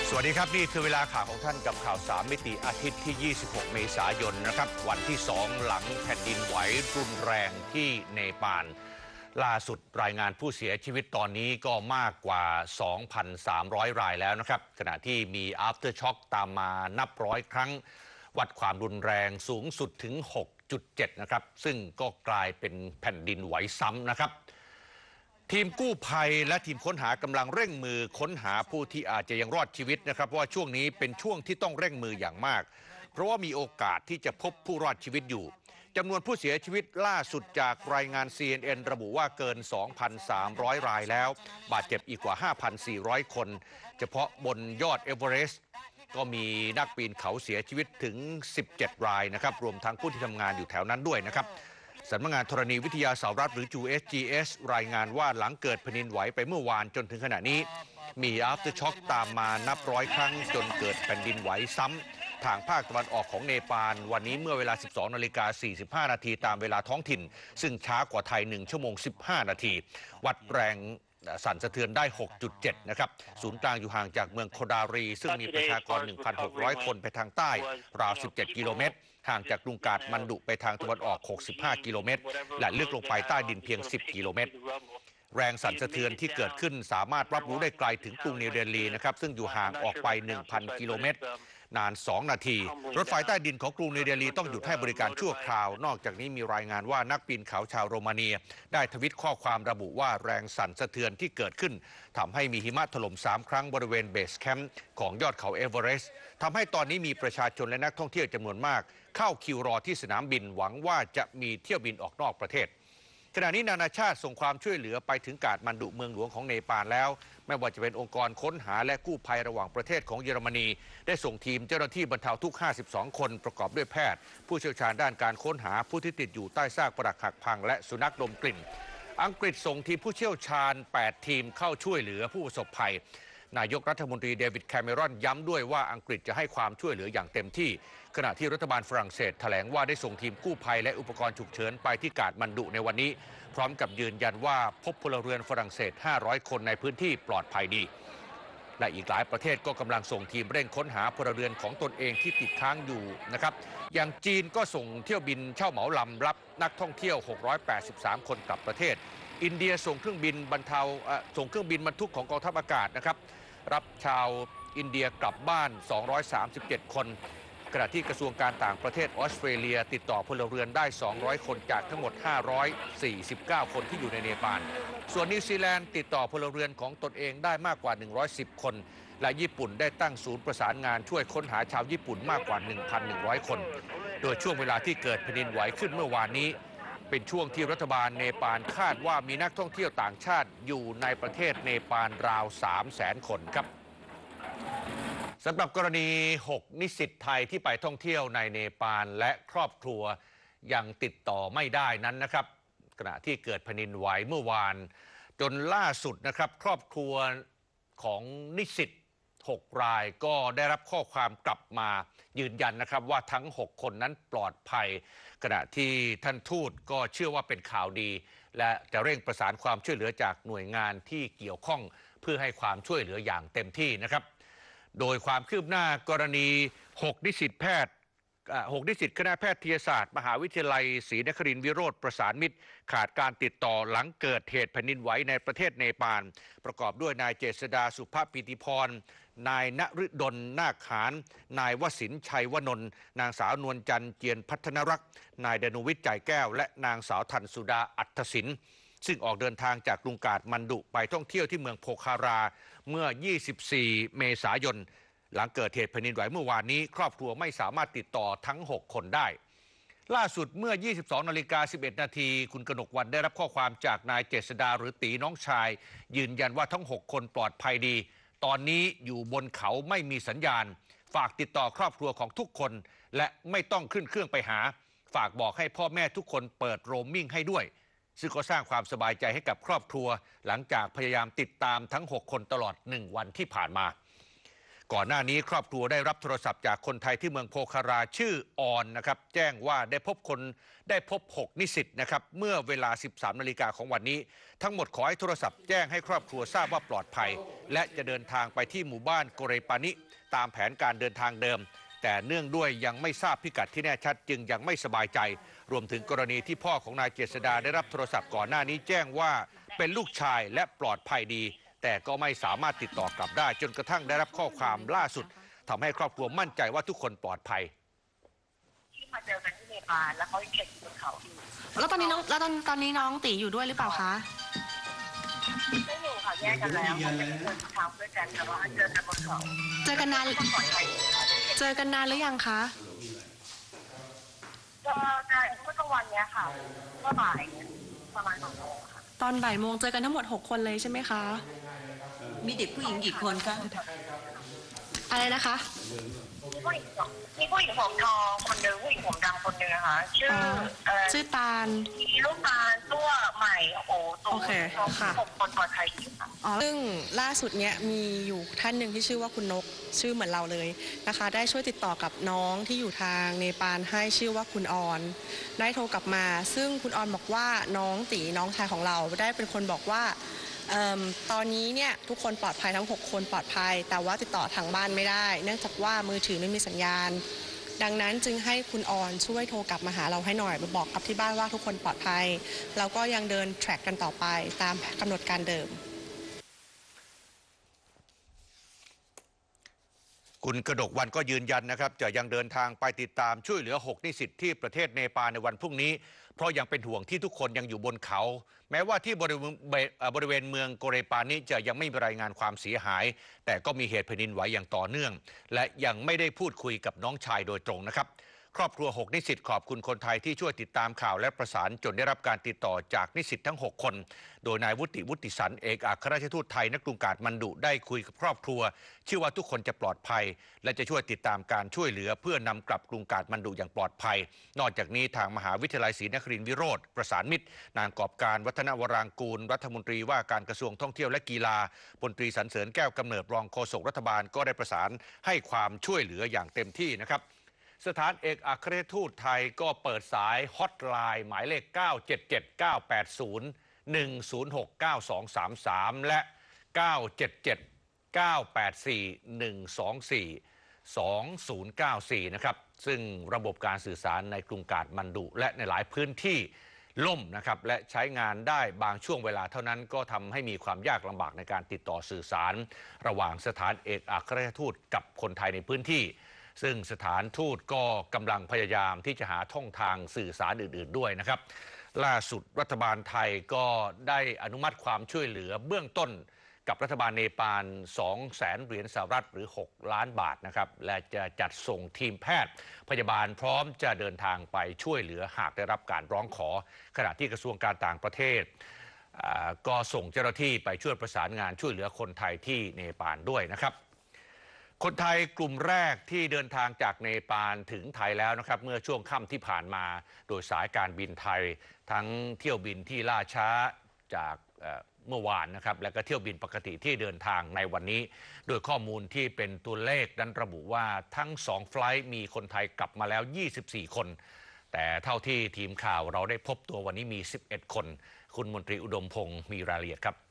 สวัสดีครับนี่คือเวลาข่าวของท่านกับข่าว3มิติอาทิตย์ที่ 26 เมษายนนะครับวันที่ 2 หลังแผ่นดินไหวรุนแรงที่เนปาลล่าสุดรายงานผู้เสียชีวิตตอนนี้ก็มากกว่า 2,300 รายแล้วนะครับขณะที่มี after shock ตามมานับร้อยครั้งวัดความรุนแรงสูงสุดถึง 6.7 นะครับซึ่งก็กลายเป็นแผ่นดินไหวซ้ำนะครับทีมกู้ภัยและทีมค้นหากำลังเร่งมือค้นหาผู้ที่อาจจะยังรอดชีวิตนะครับเพราะว่าช่วงนี้เป็นช่วงที่ต้องเร่งมืออย่างมากเพราะว่ามีโอกาสที่จะพบผู้รอดชีวิตอยู่จำนวนผู้เสียชีวิตล่าสุดจากรายงาน CNN ระบุว่าเกิน 2,300 รายแล้วบาดเจ็บอีกกว่า 5,400 คนเฉพาะบนยอดเอเวอเรสต์ก็มีนักปีนเขาเสียชีวิตถึง 17 รายนะครับรวมทั้งผู้ที่ทำงานอยู่แถวนั้นด้วยนะครับสำนักงานธรณีวิทยาสหรัฐหรือ USGS รายงานว่าหลังเกิดแผ่นดินไหวไปเมื่อวานจนถึงขณะนี้มี after shock ตามมานับร้อยครั้งจนเกิดแผ่นดินไหวซ้ำทางภาคตะวันออกของเนปาลวันนี้เมื่อเวลา 12:45 นาทีตามเวลาท้องถิ่นซึ่งช้ากว่าไทย1ชั่วโมง15 นาทีวัดแรงสั่นสะเทือนได้ 6.7 นะครับศูนย์กลางอยู่ห่างจากเมืองโคดารีซึ่งมีประชากร 1,600 คนไปทางใต้ราว 17 กิโลเมตรห่างจากกรุงกาฐมันดุไปทางตะวันออก 65 กิโลเมตรและลึกลงไปใต้ดินเพียง 10 กิโลเมตรแรงสั่นสะเทือนที่เกิดขึ้นสามารถรับรู้ได้ไกลถึงกรุงนิวเดลีนะครับซึ่งอยู่ห่างออกไป 1,000 กิโลเมตรนาน 2 นาทีรถไฟใต้ดินของกรุงนิวเดลีต้องหยุดให้บริการชั่วคราวนอกจากนี้มีรายงานว่านักปีนเขาชาวโรมาเนียได้ทวิตข้อความระบุว่าแรงสั่นสะเทือนที่เกิดขึ้นทำให้มีหิมะถล่ม3 ครั้งบริเวณเบสแคมป์ของยอดเขาเอเวอเรสต์ทำให้ตอนนี้มีประชาชนและนักท่องเที่ยวจำนวนมากเข้าคิวรอที่สนามบินหวังว่าจะมีเที่ยวบินออกนอกประเทศขณะนี้นานาชาติส่งความช่วยเหลือไปถึงกาฐมันดุเมืองหลวงของเนปาลแล้วไม่ว่าจะเป็นองค์กรค้นหาและกู้ภัยระหว่างประเทศของเยอรมนีได้ส่งทีมเจ้าหน้าที่บรรเทาทุกข์52 คนประกอบด้วยแพทย์ผู้เชี่ยวชาญด้านการค้นหาผู้ที่ติดอยู่ใต้ซากปรักหักพังและสุนัขดมกลิ่นอังกฤษส่งทีมผู้เชี่ยวชาญ8 ทีมเข้าช่วยเหลือผู้ประสบภัยนายกรัฐมนตรีเดวิดแคเมรอนย้ำด้วยว่าอังกฤษจะให้ความช่วยเหลืออย่างเต็มที่ขณะที่รัฐบาลฝรั่งเศสแถลงว่าได้ส่งทีมกู้ภัยและอุปกรณ์ฉุกเฉินไปที่กาฐมันดุในวันนี้พร้อมกับยืนยันว่าพบพลเรือนฝรั่งเศส500 คนในพื้นที่ปลอดภัยดีและอีกหลายประเทศก็กำลังส่งทีมเร่งค้นหาพลเรือนของตนเองที่ติดค้างอยู่นะครับอย่างจีนก็ส่งเที่ยวบินเช่าเหมาลำรับนักท่องเที่ยว683 คนกลับประเทศอินเดียส่งเครื่องบินบรรทุกของกองทัพอากาศนะครับรับชาวอินเดียกลับบ้าน237 คนขณะที่กระทรวงการต่างประเทศออสเตรเลียติดต่อพลเรือนได้200 คนจากทั้งหมด549 คนที่อยู่ในเนปาลส่วนนิวซีแลนด์ติดต่อพลเรือนของตนเองได้มากกว่า110 คนและญี่ปุ่นได้ตั้งศูนย์ประสานงานช่วยค้นหาชาวญี่ปุ่นมากกว่า 1,100 คนโดยช่วงเวลาที่เกิดแผ่นดินไหวขึ้นเมื่อวานนี้เป็นช่วงที่รัฐบาลเนปาลคาดว่ามีนักท่องเที่ยวต่างชาติอยู่ในประเทศเนปาลราว 300,000 คนครับสำหรับกรณี6 นิสิตไทยที่ไปท่องเที่ยวในเนปาลและครอบครัวยังติดต่อไม่ได้นั้นนะครับขณะที่เกิดแผ่นดินไหวเมื่อวานจนล่าสุดนะครับครอบครัวของนิสิต6 รายก็ได้รับข้อความกลับมายืนยันนะครับว่าทั้ง6 คนนั้นปลอดภัยขณะที่ท่านทูตก็เชื่อว่าเป็นข่าวดีและจะเร่งประสานความช่วยเหลือจากหน่วยงานที่เกี่ยวข้องเพื่อให้ความช่วยเหลืออย่างเต็มที่นะครับโดยความคืบหน้ากรณี6 นิสิตคณะแพทยศาสตร์มหาวิทยาลัยศรีนครินทร์วิโรธประสานมิตรขาดการติดต่อหลังเกิดเหตุแผ่นดินไหวในประเทศเนปาลประกอบด้วยนายเจษดาสุภปิติพรนายณฤดลนาคหานนายวสินชัยวนนท์นางสาวนวลจันทร์เจียนพัฒนรักษ์นายดนุวิทย์ใจแก้วและนางสาวธันสุดาอัฏฐศิลป์ซึ่งออกเดินทางจากกรุงกาฐมันดุไปท่องเที่ยวที่เมืองโพคาราเมื่อ 24 เมษายนหลังเกิดเหตุแผ่นดินไหวเมื่อวานนี้ครอบครัวไม่สามารถติดต่อทั้ง6 คนได้ล่าสุดเมื่อ 22:11 นาทีคุณกนกวรรณได้รับข้อความจากนายเจษดาหรือตีน้องชายยืนยันว่าทั้ง6 คนปลอดภัยดีตอนนี้อยู่บนเขาไม่มีสัญญาณฝากติดต่อครอบครัวของทุกคนและไม่ต้องขึ้นเครื่องไปหาฝากบอกให้พ่อแม่ทุกคนเปิดโรมมิ่งให้ด้วยซึ่งก็สร้างความสบายใจให้กับครอบครัวหลังจากพยายามติดตามทั้ง6 คนตลอด1 วันที่ผ่านมาก่อนหน้านี้ครอบครัวได้รับโทรศัพท์จากคนไทยที่เมืองโพคาราชื่อออนนะครับแจ้งว่าได้พบ6 นิสิตนะครับเมื่อเวลา 13 นาฬิกาของวันนี้ทั้งหมดขอให้โทรศัพท์แจ้งให้ครอบครัวทราบว่าปลอดภัยและจะเดินทางไปที่หมู่บ้านโกเรปานิตามแผนการเดินทางเดิมแต่เนื่องด้วยยังไม่ทราบพิกัดที่แน่ชัดจึงยังไม่สบายใจรวมถึงกรณีที่พ่อของนายเจษดาได้รับโทรศัพท์ก่อนหน้านี้แจ้งว่าเป็นลูกชายและปลอดภัยดีแต่ก็ไม่สามารถติดต่อกลับได้จนกระทั่งได้รับข้อความล่าสุดทำให้ครอบครัวมั่นใจว่าทุกคนปลอดภัยที่มาเจอกันที่เนปาลแล้วเขาเก็บอยู่บนเขาอยู่แล้วตอนนี้น้องตีอยู่ด้วยหรือเปล่าคะไม่อยู่ค่ะแยกกันแล้วเขาเป็นคนทำด้วยกันแต่ว่าเจอกันบนเขาเจอกันนานหรือยังคะก็นานเมื่อกลางวันเนี้ยค่ะเมื่อบ่ายประมาณ2 โมงค่ะตอนบ่ายโมงเจอกันทั้งหมด6 คนเลยใช่ไหมคะมีเด็กผู้หญิงกี่คนคะอะไรนะคะมีผู้หญิงผมทองคนนึงผู้หญิงผมดำคนนึงนะคะชื่อตาลมีลูกตาลตัวใหม่โอเคค่ะ6 คนปลอดภัยค่ะซึ่งล่าสุดเนี้ยมีอยู่ท่านหนึ่งที่ชื่อว่าคุณนกชื่อเหมือนเราเลยนะคะได้ช่วยติดต่อกับน้องที่อยู่ทางเนปาลให้ชื่อว่าคุณออนได้โทรกลับมาซึ่งคุณออนบอกว่าน้องตีน้องชายของเราได้เป็นคนบอกว่าตอนนี้เนี่ยทุกคนปลอดภัยทั้ง6 คนปลอดภัยแต่ว่าติดต่อทางบ้านไม่ได้เนื่องจากว่ามือถือไม่มีสัญญาณดังนั้นจึงให้คุณออนช่วยโทรกลับมาหาเราให้หน่อยมาบอกกับที่บ้านว่าทุกคนปลอดภัยแล้วก็ยังเดินแทร็กกันต่อไปตามกำหนดการเดิมคุณกนกวรรณก็ยืนยันนะครับจะยังเดินทางไปติดตามช่วยเหลือ6 นิสิตที่ประเทศเนปาลในวันพรุ่งนี้เพราะยังเป็นห่วงที่ทุกคนยังอยู่บนเขาแม้ว่าที่บริเวณเมืองโกเรปานิจะยังไม่มีรายงานความเสียหายแต่ก็มีเหตุแผ่นดินไหวอย่างต่อเนื่องและยังไม่ได้พูดคุยกับน้องชายโดยตรงนะครับครอบครัว6 นิสิตขอบคุณคนไทยที่ช่วยติดตามข่าวและประสานจนได้รับการติดต่อจากนิสิตทั้ง6 คนโดยนายวุฒิสันเอกอัครราชทูตไทยณกรุงกาฐมันดุได้คุยกับครอบครัวเชื่อว่าทุกคนจะปลอดภัยและจะช่วยติดตามการช่วยเหลือเพื่อนำกลับกรุงกาฐมันดุอย่างปลอดภัยนอกจากนี้ทางมหาวิทยาลัยศรีนครินทร์วิโรธประสานมิตรนางกอบการวัฒนวรางกูลรัฐมนตรีว่าการกระทรวงท่องเที่ยวและกีฬาพลตรีสรรเสริญแก้วกำเนิดรองโฆษกรัฐบาลก็ได้ประสานให้ความช่วยเหลืออย่างเต็มที่นะครับสถานเอกอัครราชทูตไทยก็เปิดสายฮอตไลน์หมายเลข 977-980-106-9233 และ 977-984-124-2094 นะครับซึ่งระบบการสื่อสารในกรุงกาฐมันดุและในหลายพื้นที่ล่มนะครับและใช้งานได้บางช่วงเวลาเท่านั้นก็ทำให้มีความยากลำบากในการติดต่อสื่อสารระหว่างสถานเอกอัครราชทูตกับคนไทยในพื้นที่ซึ่งสถานทูตก็กำลังพยายามที่จะหาช่องทางสื่อสารอื่นๆด้วยนะครับล่าสุดรัฐบาลไทยก็ได้อนุมัติความช่วยเหลือเบื้องต้นกับรัฐบาลเนปาล 200,000 เหรียญสหรัฐหรือ6 ล้านบาทนะครับและจะจัดส่งทีมแพทย์พยาบาลพร้อมจะเดินทางไปช่วยเหลือหากได้รับการร้องขอขณะที่กระทรวงการต่างประเทศก็ส่งเจ้าหน้าที่ไปช่วยประสานงานช่วยเหลือคนไทยที่เนปาลด้วยนะครับคนไทยกลุ่มแรกที่เดินทางจากเนปาลถึงไทยแล้วนะครับเมื่อช่วงค่ำที่ผ่านมาโดยสายการบินไทยทั้งเที่ยวบินที่ล่าช้าจากเมื่อวานนะครับและก็เที่ยวบินปกติที่เดินทางในวันนี้โดยข้อมูลที่เป็นตัวเลขนั้นระบุว่าทั้ง2 ไฟลท์มีคนไทยกลับมาแล้ว24 คนแต่เท่าที่ทีมข่าวเราได้พบตัววันนี้มี11 คนคุณมนตรีอุดมพงศ์มีรายละเอียดครับ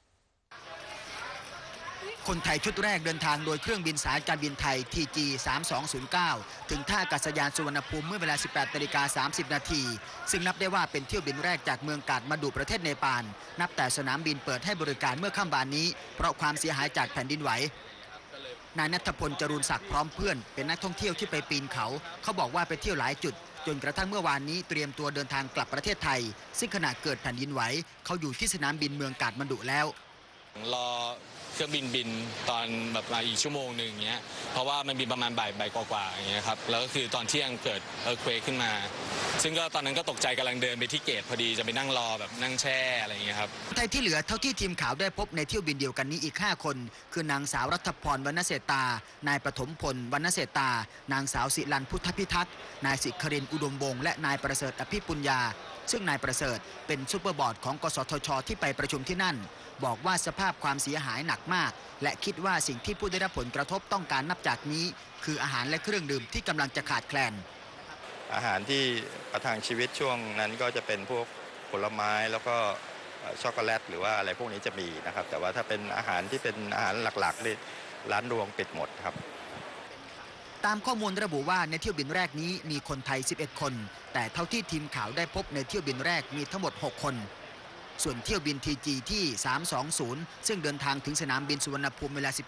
คนไทยชุดแรกเดินทางโดยเครื่องบินสายการบินไทย TG 3209ถึงท่าอากาศยานสุวรรณภูมิเมื่อเวลา 18:30 นาทีซึ่งนับได้ว่าเป็นเที่ยวบินแรกจากเมืองกาฐมาดุประเทศเนปาลนับแต่สนามบินเปิดให้บริการเมื่อค่ำวานนี้เพราะความเสียหายจากแผ่นดินไหวนายณัฐพลจรูนศักดิ์พร้อมเพื่อนเป็นนักท่องเที่ยวที่ไปปีนเขาบอกว่าไปเที่ยวหลายจุดจนกระทั่งเมื่อวานนี้เตรียมตัวเดินทางกลับประเทศไทยซึ่งขณะเกิดแผ่นดินไหวเขาอยู่ที่สนามบินเมืองกาฐมาดุแล้วรอเครื่องบินตอนแบบมาอีกชั่วโมงหนึ่งอย่างเงี้ยเพราะว่ามันบินประมาณบ่ายกว่าๆอย่างเงี้ยครับแล้วก็คือตอนเที่ยงเกิดเอิร์ธเควคขึ้นมาซึ่งก็ตอนนั้นก็ตกใจกำลังเดินไปที่เกตพอดีจะไปนั่งรอแบบนั่งแช่อะไรอย่างเงี้ยครับไทยที่เหลือเท่าที่ทีมข่าวได้พบในเที่ยวบินเดียวกันนี้อีก5 คนคือนางสาวรัฐพรวรรณเศรษฐานายปฐมพลวรรณเศรษฐานางสาวศิลันพุทธพิทักษ์นายสิครินทร์อุดมวงศ์และนายประเสริฐอภิปุญญาซึ่งนายประเสริฐเป็นซุปเปอร์บอร์ดของกสทช.ที่ไปประชุมที่นั่นบอกว่าสภาพความเสียหายหนักมากและคิดว่าสิ่งที่ผู้ได้รับผลกระทบต้องการนับจากนี้คืออาหารและเครื่องดื่มที่กำลังจะขาดแคลนอาหารที่ประทังชีวิตช่วงนั้นก็จะเป็นพวกผลไม้แล้วก็ช็อกโกแลตหรือว่าอะไรพวกนี้จะมีนะครับแต่ว่าถ้าเป็นอาหารที่เป็นอาหารหลักๆนี่ร้านรวงปิดหมดครับตามข้อมูลระบุว่าในเที่ยวบินแรกนี้มีคนไทย11 คนแต่เท่าที่ทีมข่าวได้พบในเที่ยวบินแรกมีทั้งหมด6 คนส่วนเที่ยวบิน TG ที่320ซึ่งเดินทางถึงสนามบินสุวรรณภูมิเวลา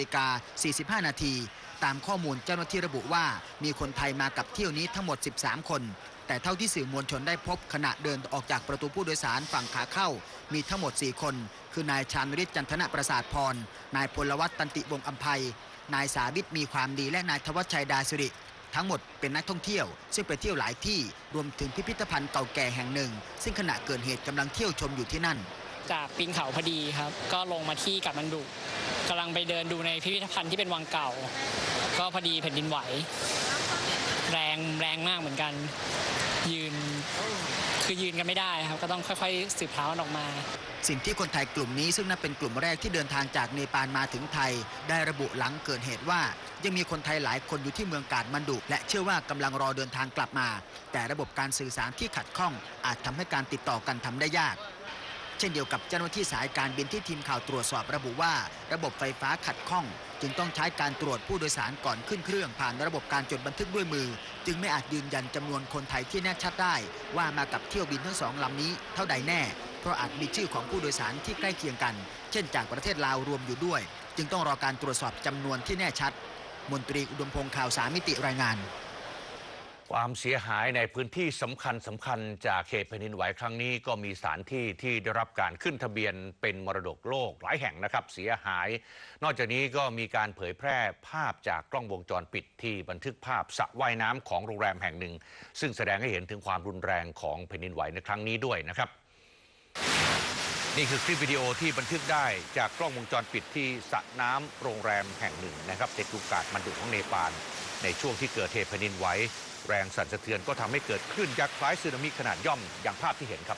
19:45 นาทีตามข้อมูลเจ้าหน้าที่ระบุว่ามีคนไทยมากับเที่ยวนี้ทั้งหมด13 คนแต่เท่าที่สื่อมวลชนได้พบขณะเดินออกจากประตูผู้โดยสารฝั่งขาเข้ามีทั้งหมด4 คนคือนายชาญฤทธิ์จันทนะประสาทพรนายพลวัฒน์ตันติวงศ์อัมภัยนายสาวิทมีความดีและนายธวัชชัยดาสิริทั้งหมดเป็นนักท่องเที่ยวซึ่งไปเที่ยวหลายที่รวมถึงพิพิธภัณฑ์เก่าแก่แห่งหนึ่งซึ่งขณะเกิดเหตุกำลังเที่ยวชมอยู่ที่นั่นจากปีนเขาพอดีครับก็ลงมาที่กัฐมันดุกำลังไปเดินดูในพิพิธภัณฑ์ที่เป็นวังเก่าก็พอดีแผ่นดินไหวแรงมากเหมือนกันยืนกันไม่ได้ครับก็ต้องค่อยๆสืบเท้าออกมาสิ่งที่คนไทยกลุ่มนี้ซึ่งนับเป็นกลุ่มแรกที่เดินทางจากเนปาลมาถึงไทยได้ระบุหลังเกิดเหตุว่ายังมีคนไทยหลายคนอยู่ที่เมืองกาฐมันดุและเชื่อว่ากำลังรอเดินทางกลับมาแต่ระบบการสื่อสารที่ขัดข้องอาจทำให้การติดต่อกันทำได้ยากเช่นเดียวกับเจ้าหน้าที่สายการบินที่ทีมข่าวตรวจสอบระบุว่าระบบไฟฟ้าขัดข้องจึงต้องใช้การตรวจผู้โดยสารก่อนขึ้นเครื่องผ่านระบบการจดบันทึกด้วยมือจึงไม่อาจยืนยันจำนวนคนไทยที่แน่ชัดได้ว่ามากับเที่ยวบินทั้ง2 ลำนี้เท่าใดแน่เพราะอาจมีชื่อของผู้โดยสารที่ใกล้เคียงกันเช่นจากประเทศลาวรวมอยู่ด้วยจึงต้องรอการตรวจสอบจำนวนที่แน่ชัดมนตรีอุดมพงษ์ข่าว3 มิติรายงานความเสียหายในพื้นที่สำคัญจากเหตุแผ่นดินไหวครั้งนี้ก็มีสถานที่ที่ได้รับการขึ้นทะเบียนเป็นมรดกโลกหลายแห่งนะครับเสียหายนอกจากนี้ก็มีการเผยแพร่ภาพจากกล้องวงจรปิดที่บันทึกภาพสระว่ายน้ำของโรงแรมแห่งหนึ่งซึ่งแสดงให้เห็นถึงความรุนแรงของแผ่นดินไหวในครั้งนี้ด้วยนะครับนี่คือคลิปวิดีโอที่บันทึกได้จากกล้องวงจรปิดที่สระน้ำโรงแรมแห่งหนึ่งนะครับในกรุงกาฐมันดุของเนปาลในช่วงที่เกิดเหตุแผ่นดินไหวแรงสั่นสะเทือนก็ทำให้เกิดคลื่นยักษ์คล้ายสึนามิขนาดย่อมอย่างภาพที่เห็นครับ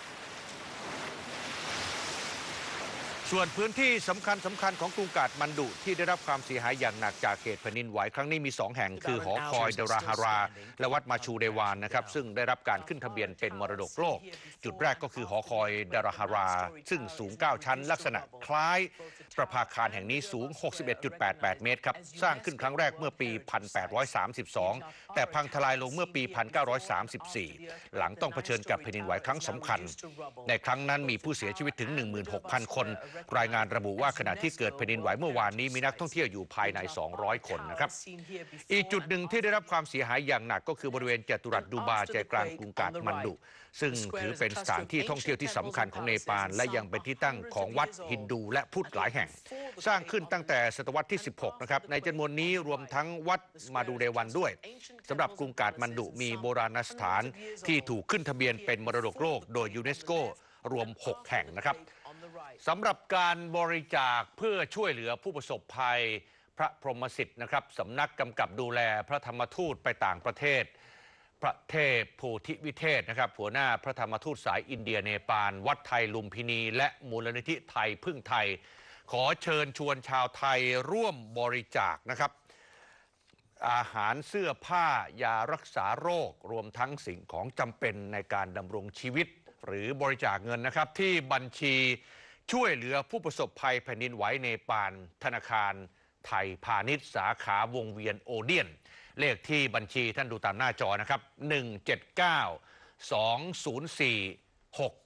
ส่วนพื้นที่สำคัญของกรุงกาฐมันดุที่ได้รับความเสียหายอย่างหนักจากเหตุแผ่นดินไหวครั้งนี้มี2 แห่งคือหอคอยดาราฮาราและวัดมาชูเดวานนะครับซึ่งได้รับการขึ้นทะเบียนเป็นมรดกโลกจุดแรกก็คือหอคอยดาราฮาราซึ่งสูง9 ชั้นลักษณะคล้ายประภาคารแห่งนี้สูง 61.88 เมตรครับสร้างขึ้นครั้งแรกเมื่อปี 1832 แต่พังทลายลงเมื่อปี 1934 หลังต้องเผชิญกับแผ่นดินไหวครั้งสำคัญในครั้งนั้นมีผู้เสียชีวิตถึง 16,000 คนรายงานระบุว่าขณะที่เกิดแผ่นดินไหวเมื่อวานนี้มีนักท่องเที่ยวอยู่ภายใน200 คนนะครับอีกจุดหนึ่งที่ได้รับความเสียหายอย่างหนักก็คือบริเวณจัตุรัสดูบาใจกลางกรุงกาฐมันดุซึ่งถือเป็นสถานที่ท่องเที่ยวที่สำคัญของเนปาลและยังเป็นที่ตั้งของวัดฮินดูและพุทธหลายแห่งสร้างขึ้นตั้งแต่ศตวรรษที่ 16 นะครับในจำนวนนี้รวมทั้งวัดมาดูเดวันด้วยสำหรับกรุงกาฐมันดุมีโบราณสถานที่ถูกขึ้นทะเบียนเป็นมรดกโลกโดยยูเนสโกรวม6 แห่งนะครับสำหรับการบริจาคเพื่อช่วยเหลือผู้ประสบภัยพระพรหมสิทธิ์นะครับสำนักกำกับดูแลพระธรรมทูตไปต่างประเทศพระเทพโพธิวิเทศนะครับหัวหน้าพระธรรมทูตสายอินเดียเนปาลวัดไทยลุมพินีและมูลนิธิไทยพึ่งไทยขอเชิญชวนชาวไทยร่วมบริจาคนะครับอาหารเสื้อผ้ายารักษาโรครวมทั้งสิ่งของจำเป็นในการดำรงชีวิตหรือบริจาคเงินนะครับที่บัญชีช่วยเหลือผู้ประสบภัยแผ่นดินไหวเนปาลธนาคารไทยพาณิชย์สาขาวงเวียนโอเดียนเลขที่บัญชีท่านดูตามหน้าจอนะครับ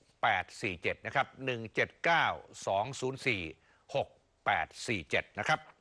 179-204-6847นะครับ179-204-6847นะครับ